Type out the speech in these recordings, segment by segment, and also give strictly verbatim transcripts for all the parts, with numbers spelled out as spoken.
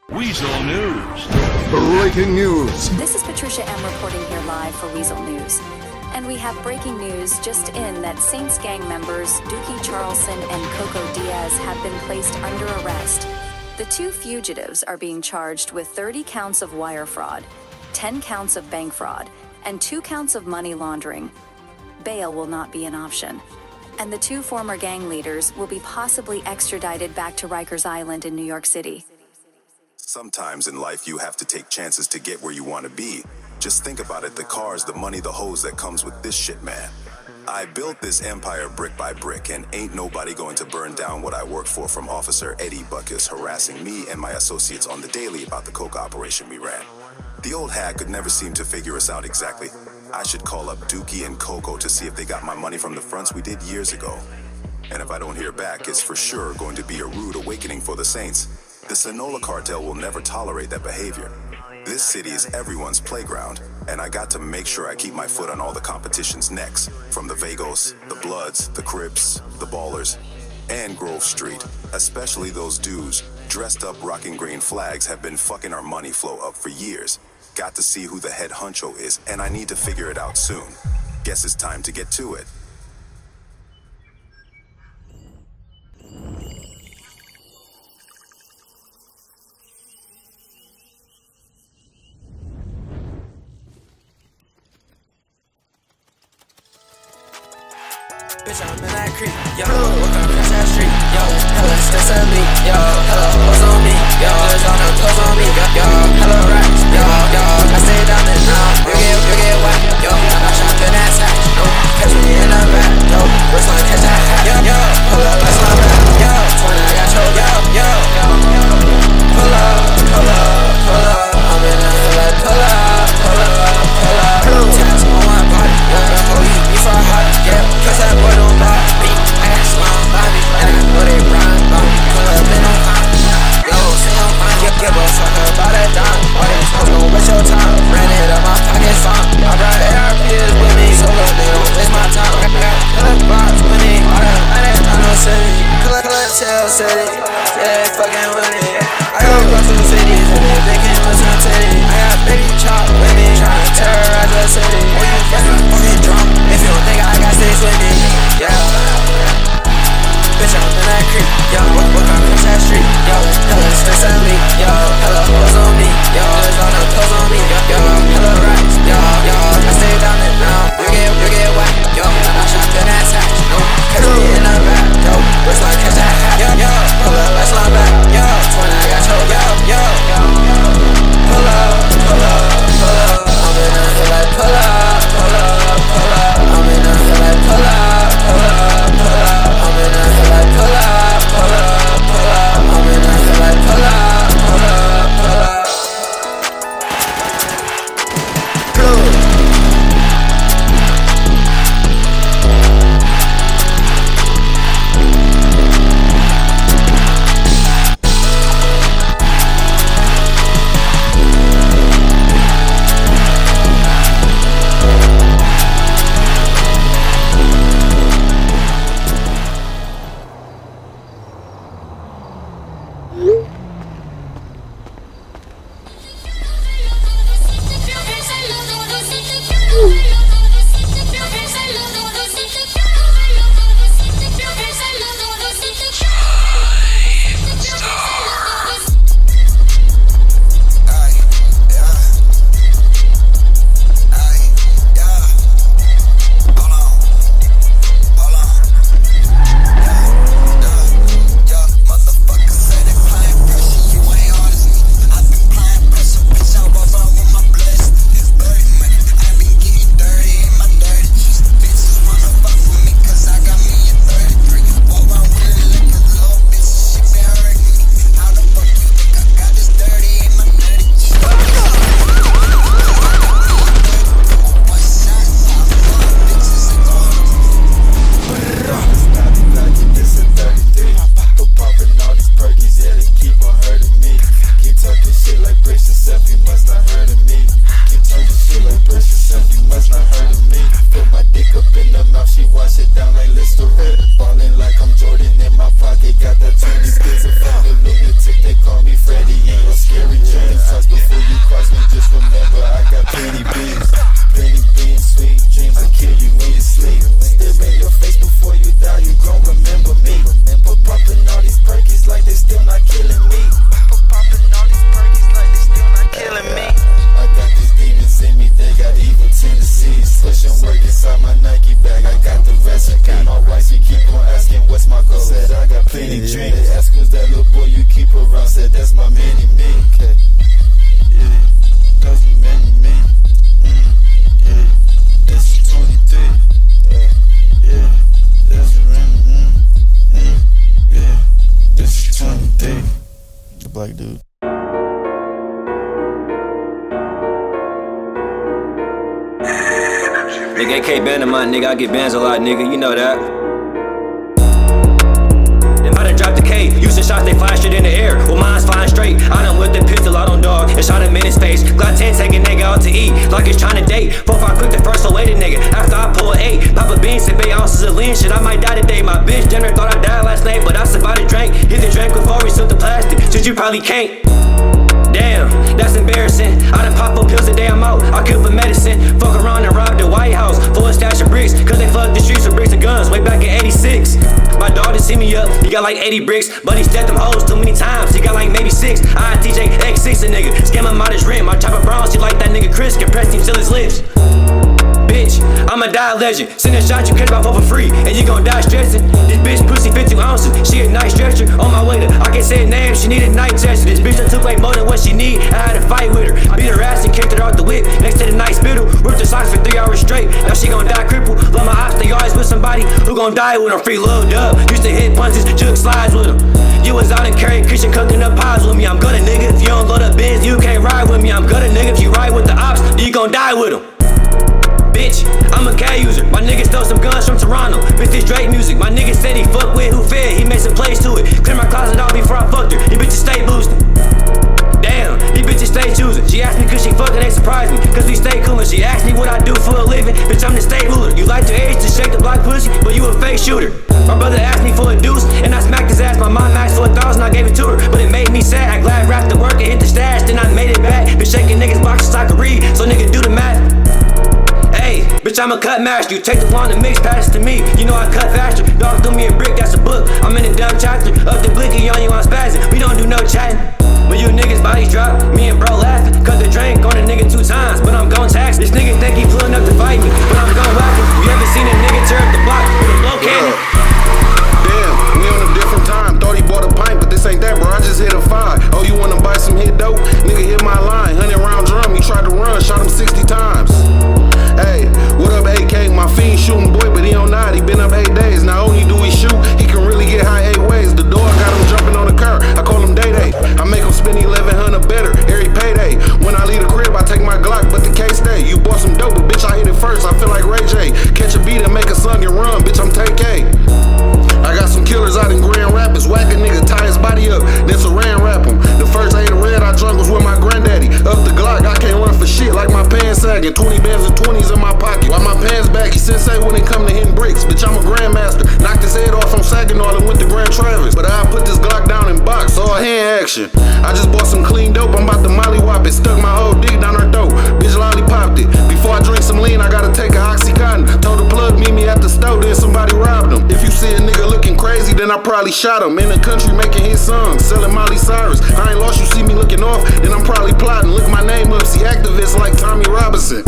Weasel News. Breaking news. This is Patricia M. reporting here live for Weasel News. And we have breaking news just in that Saints gang members Dookie Charlson and Coco Diaz have been placed under arrest. The two fugitives are being charged with thirty counts of wire fraud, ten counts of bank fraud, and two counts of money laundering. Bail will not be an option. And the two former gang leaders will be possibly extradited back to Rikers Island in New York City. Sometimes in life you have to take chances to get where you want to be. Just think about it, the cars, the money, the hoes that comes with this shit, man. I built this empire brick by brick, and ain't nobody going to burn down what I work for, from Officer Eddie Buckus harassing me and my associates on the daily about the coke operation we ran. The old hag could never seem to figure us out exactly. I should call up Dookie and Coco to see if they got my money from the fronts we did years ago. And if I don't hear back, it's for sure going to be a rude awakening for the Saints. The Sonola cartel will never tolerate that behavior. This city is everyone's playground, and I got to make sure I keep my foot on all the competition's necks, from the Vagos, the Bloods, the Crips, the Ballers, and Grove Street. Especially those dudes dressed up rocking green flags have been fucking our money flow up for years. Got to see who the head honcho is, and I need to figure it out soon. Guess it's time to get to it. Bitch, I'm in that creek, yo, walk across that street, yo, hella stress on me, yo, hella hoes on me, yo, there's all no clothes on me, yo, yo, hella racks, yo, yo, I stay down there now, you get, you get whack, yo, I shot in that sack, yo, catch me in the back, yo, wrist line catch that hat, yo, yo, pull up, let's not back, yo, twenty, I got choked, yo, yo, pull up, pull up, pull up, I'm in the hood, pull up, pull up, pull up, tats on my body, yo, oh, you be for hot, yeah, cause that boy don't buy me, I got slime by me, and I know they rhyme by me, pull up in on time, yo, say I'm fine, give, give a fuck about that dime, all these hoes gon' waste your time, ran it up my pocket's fine, I brought A R Ps with me, so look, they don't waste my time, I got hella blocks with me, all that, I didn't know no city, collect, collect, tell city, yeah, they fucking with me, I go across two cities, and they thinking what's on titty, I got baby chop with me, tryna terrorize the city, when you fucking fucking drunk, if you don't think I got sticks with me, yeah, bitch, I'm in that creek, yo, walk, walk across that street, yo, hella stress on me, yo, hella hoes on me, yo, there's all no clothes on me, yo, yo, hella racks, yo, yo, I stay down there now, you get, you get whack, yo, I shot in that sack, yo, catch me in the back, yo, wrist line catch that hat, yo, yo, pull up, let's line back, yo, twenty, I got choked, yo. Nigga, A K band my nigga, I get bands a lot, nigga, you know that. Then I done dropped the K, using shots, they fly straight in the air. Well, mine's flying straight. I done whipped the pistol out on dog and shot him in his face. Glock ten, take a nigga out to eat, like it's trying to date. Four, five, quick the first, so wait a nigga. After I pull an eight, pop a bean, sip eight ounces of lean. Shit, I might die today. My bitch dinner thought I died last night, but I survived a drink. Hit the drink before we slipped the plastic. Shit, you probably can't. Damn, that's embarrassing. I done pop up pills the day I'm out. I kill for medicine. Fuck around and rob the White House full of stash of bricks, cause they flooded the streets with bricks and guns way back in eighty-six. My dog done see me up, he got like eighty bricks, but he stepped them hoes too many times. He got like maybe six. I T J X six a nigga, scam him out his rent. My chopper Browns, he like that nigga Chris, compressed him till his lips. Bitch, I'ma die a legend. Send a shot you catch my phone for free, and you gon' die stressing. This bitch pussy fifty ounces, she a nice stretcher. On my way to, I can't say her name, she need a night tester. This bitch done took way more than what she need. I had to fight with her, I beat her ass and kicked her out the whip. Next to the night spittle, ripped her socks for three hours straight. Now she gon' die crippled. Love my ops, they always with somebody who gon' die with them. Free little dub, used to hit punches, juke slides with them. You was out and carrying kitchen cooking up pies with me. I'm gonna nigga, if you don't load up Benz, you can't ride with me. I'm gonna nigga, if you ride with the ops, you gon' die with them. Bitch, I'm a K user. My nigga stole some guns from Toronto. Bitch, this Drake music. My nigga said he fuck with who fed. He made some plays to it. Clear my closet out before I fucked her. These bitches stay boosting. Damn, these bitches stay choosing. She asked me cause she fucking, they surprised me cause we stay coolin'. She asked me what I do for a living. Bitch, I'm the state ruler. You like your age to shake the block pussy, but you a fake shooter. My brother asked me for a deuce and I smacked his ass. My mom asked for a thousand, I gave it to her, but it made me sad. I glad wrapped the work and hit the stash, then I made it back. Been shaking niggas boxes I could read, so nigga do the math. Hey, bitch, I'm a cut master. You take the long to mix, pass it to me. You know I cut faster. Dog threw me a brick, that's a book. I'm in a dumb chapter. Up the blicky on you, I'm spazzing. We don't do no chatting. When you niggas bodies drop, me and bro laughing. Cut the drink on a nigga two times, but I'm gon' tax. This nigga think he pulling up to fight me, but I'm gon' whack him. You ever seen a nigga tear up the block with a blow cannon? Damn, we on a different time. Thought he bought a pint, but this ain't that, bro. I just hit a five. Oh, you wanna buy some hit dope? Nigga hit my line. Hundred round drum. He tried to run, shot him sixty times. Hey, what up, A K? My fiend shooting boy, but he don't nod. He been up eight days. Not only do he shoot, he can really get high eight ways. The dog got him jumping on the car. I call him Day Day. I make him spend eleven hundred better every payday. When I leave the crib, I take my Glock, but the case stay. You bought some dope, but bitch, I hit it first. I feel like Ray J. Catch a beat and make a song and run, bitch, I'm Take K. I got some killers out in Grand Rapids. Whack a nigga, tie his body up, then saran wrap him. The first eight of red I drunk was with my granddaddy. Up the Glock, I can't run for shit like my pants sagging. twenty bands and twenties in my pocket. While my pants baggy, sensei when it come to hitting bricks. Bitch, I'm a grandmaster. Knocked his head off on Saginaw and went to Grand Traverse. But I put this Glock down in box, all hand action. I just bought some clean dope, I'm about to mollywop it. Stuck my whole dick down her throat. Bitch lollipopped it. Before I drink some lean, I gotta take a Oxycontin. Told the plug, meet me at the stove, then somebody robbed him. If you see a nigga looking crazy, then I probably shot him. In the country making his songs, selling Miley Cyrus. I ain't lost, you see me looking off, then I'm probably plotting. Look my name up, see activists like Tommy Robinson.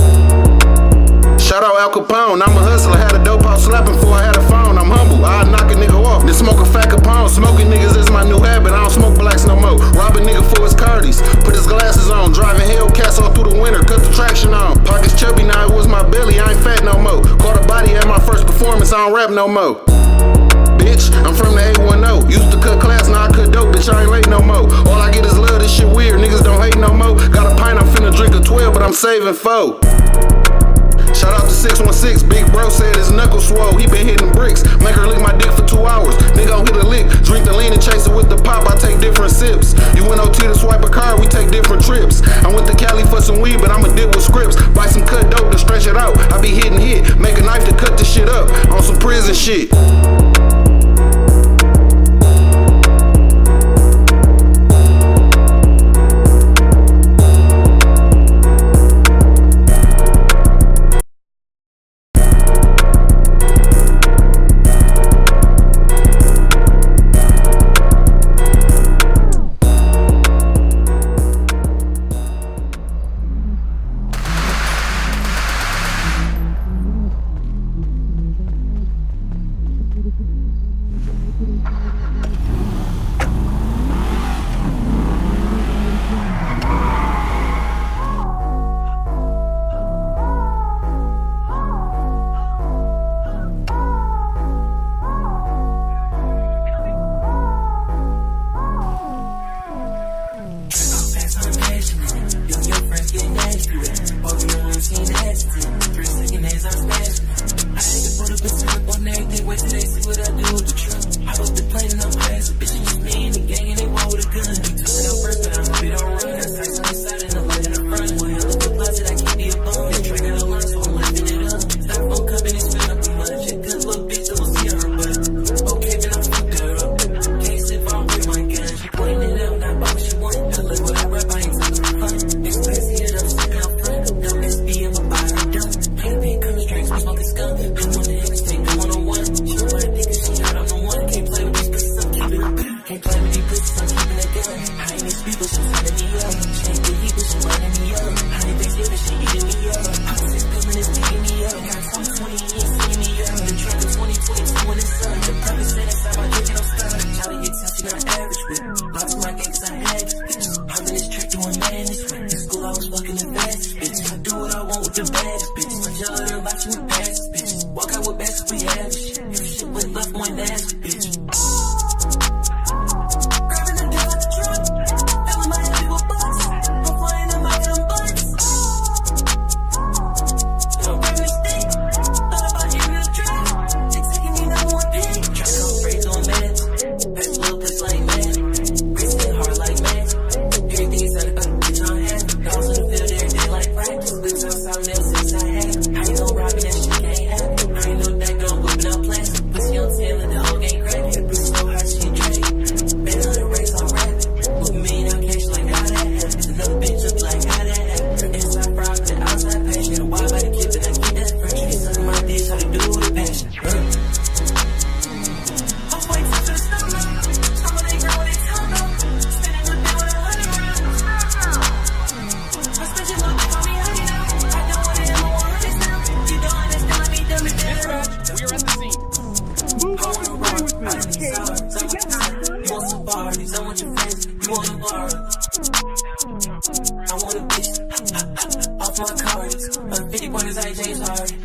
Shout out Al Capone, I'm a hustler, had a dope house slapping before I had a phone. I'm humble, I knock a nigga off, then smoke a fat Capone. Smoking niggas is my new habit, I don't smoke blacks no more. Rob a nigga for his Cardis, put his glasses on. Driving Hellcats all through the winter, cut the traction on. Pockets chubby, now it was my belly, I ain't fat no more. Caught a body at my first performance, I don't rap no more. Bitch, I'm from the eight one oh. Used to cut class, now I cut dope, bitch, I ain't late no more. All I get is love, this shit weird, niggas don't hate no more. Got a pint, I'm finna drink a twelve, but I'm saving four. Shout out to six one six, big bro said his knuckle swole. He been hitting bricks, make her lick my dick for two hours. Nigga gon' hit a lick, drink the lean and chase it with the pop. I take different sips. You went O T to swipe a card, we take different trips. I went to Cali for some weed, but I'ma dip with scripts. Buy some cut dope to stretch it out. I be hitting hit, make a knife to cut the shit up on some prison shit. running me up. She ain't the heat, but she running me up. Honey, they say that she eating me up. I'm six pills and it's picking me up. Got twenty twenty years seeing me up. The track of twenty twenty-two when it's up. The purpose said inside my dick, no stuff. Charlie, you tell she not average with me. Lots of my gang, cause I had this bitch. I'm in this track doing madness with me. In school, I was fucking the baddest bitch. I do what I want with the baddest bitch. My jello, they're about you with baddest bitch. Walk out with baskets, we have this shit. If shit went left, one ass bitch. Grabbing the deal at the truck. Filling my head with bucks. I'm flying them out them bucks. I'm grabbing the stick. Thought about hitting the track. They taking me number one pick. Trying to go break on meds. Back little bitch like man. Wrist hit hard like man. Everything is out about the bitch on hand. Dogs in the field every day like practice. Lives outside now since I had. I ain't no robbing that shit can't happen. I ain't no that gun whipping out plans. Pussy on tail and the whole game cracking. Bitch so hard she drink. Been on the race on rapping. With me now cash like how that happened. Another bitch look like how that happened. Inside fraud, the outside passion. Why by the kid, but I keep that fresh. They sucking my dick, how to do it with passion. I'm waiting for the snow now. Some of they grow when they tell them. Spinning the bill with a hundred rounds. I spent your little bit on me honey now. I don't want it, I want hundreds now. You don't understand, let me dumb it down. We are at the scene. I wanna rock, I don't need sours. I want your son, you want some parties. I want your friends, you want a bar. I want a bitch, off my cards. Uh, fifty pointers like James Harden.